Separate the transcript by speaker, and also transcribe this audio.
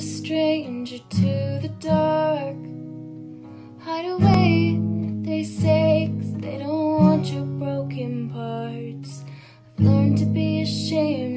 Speaker 1: stranger to the dark. Hide away, they say, 'cause they don't want your broken parts. I've learned to be ashamed